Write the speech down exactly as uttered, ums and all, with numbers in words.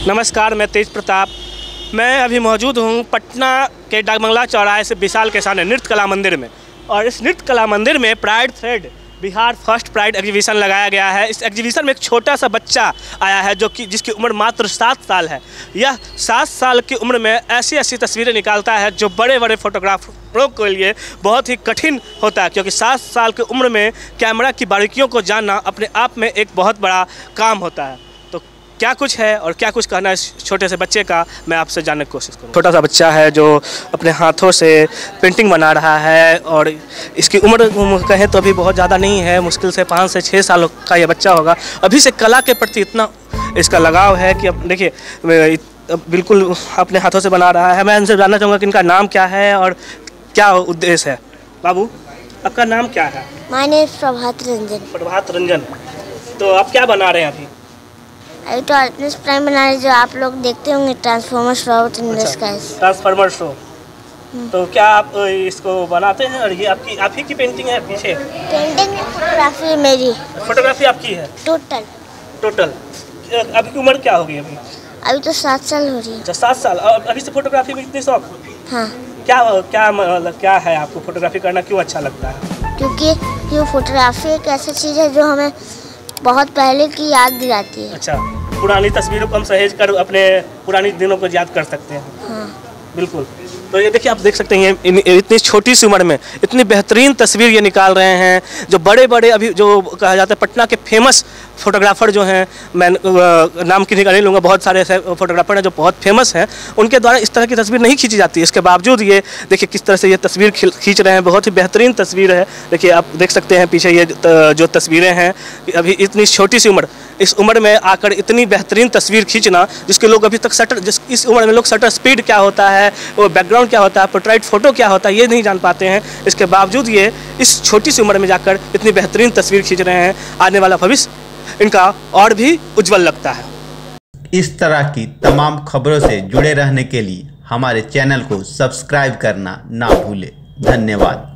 नमस्कार, मैं तेज प्रताप। मैं अभी मौजूद हूँ पटना के डाकबंगला चौराहे से विशाल के सामने नृत्य कला मंदिर में। और इस नृत्य कला मंदिर में pride thread Bihar first pride exhibition लगाया गया है। इस एग्जीबिशन में एक छोटा सा बच्चा आया है जो कि जिसकी उम्र मात्र सात साल है। यह सात साल की उम्र में ऐसी ऐसी तस्वीरें निकालता है जो बड़े बड़े फोटोग्राफरों के लिए बहुत ही कठिन होता है, क्योंकि सात साल की उम्र में कैमरा की बारीकियों को जानना अपने आप में एक बहुत बड़ा काम होता है। तो क्या कुछ है और क्या कुछ कहना है इस छोटे से बच्चे का, मैं आपसे जानने की कोशिश करूँ। छोटा सा बच्चा है जो अपने हाथों से पेंटिंग बना रहा है और इसकी उम्र कहें तो अभी बहुत ज़्यादा नहीं है, मुश्किल से पाँच से छः साल का ये बच्चा होगा। अभी से कला के प्रति इतना इसका लगाव है कि अब देखिए बिल्कुल अपने हाथों से बना रहा है। मैं इनसे जानना चाहूँगा कि इनका नाम क्या है और क्या उद्देश्य है। बाबू, आपका नाम क्या है? My name is Prabhat Ranjan. Prabhat Ranjan, तो आप क्या बना रहे हैं अभी? अभी तो ऑप्टिमस प्राइम बना रहे, जो आप लोग देखते होंगे, Transformers robot in the skies. Transformer show. तो क्या आप इसको बनाते हैं और ये आपकी आप ही की पेंटिंग है पीछे? पेंटिंग फोटोग्राफी मेरी। फोटोग्राफी आपकी है? टोटल टोटल अभी की उम्र क्या होगी अभी? अभी तो सात साल हो रही है। अच्छा, सात साल। और अभी से फोटोग्राफी में इतनी शौक? हाँ। क्या क्या मतलब क्या है आपको फोटोग्राफी करना क्यों अच्छा लगता है? क्योंकि ये फोटोग्राफी एक ऐसी चीज़ है जो हमें बहुत पहले की याद दिलाती है। अच्छा, पुरानी तस्वीरों को हम सहेज कर अपने पुरानी दिनों को याद कर सकते हैं। हाँ बिल्कुल। तो ये देखिए, आप देख सकते हैं इन, इतनी छोटी सी उम्र में इतनी बेहतरीन तस्वीर ये निकाल रहे हैं। जो बड़े बड़े अभी जो कहा जाता है पटना के फेमस फोटोग्राफर जो हैं, मैं नाम किसी का नहीं लूँगा, बहुत सारे ऐसे फोटोग्राफर हैं जो बहुत फेमस हैं, उनके द्वारा इस तरह की तस्वीर नहीं खींची जाती है। इसके बावजूद ये देखिए किस तरह से ये तस्वीर खींच रहे हैं, बहुत ही बेहतरीन तस्वीर है। देखिए आप देख सकते हैं पीछे ये जो तस्वीरें हैं, अभी इतनी छोटी सी उम्र, इस उम्र में आकर इतनी बेहतरीन तस्वीर खींचना, जिसके लोग अभी तक शटर जिस इस उम्र में लोग शटर स्पीड क्या होता है, वो बैकग्राउंड क्या होता है, पोर्ट्रेट फोटो क्या होता है, ये नहीं जान पाते हैं। इसके बावजूद ये इस छोटी सी उम्र में जाकर इतनी बेहतरीन तस्वीर खींच रहे हैं। आने वाला भविष्य इनका और भी उज्जवल लगता है। इस तरह की तमाम खबरों से जुड़े रहने के लिए हमारे चैनल को सब्सक्राइब करना ना भूलें। धन्यवाद।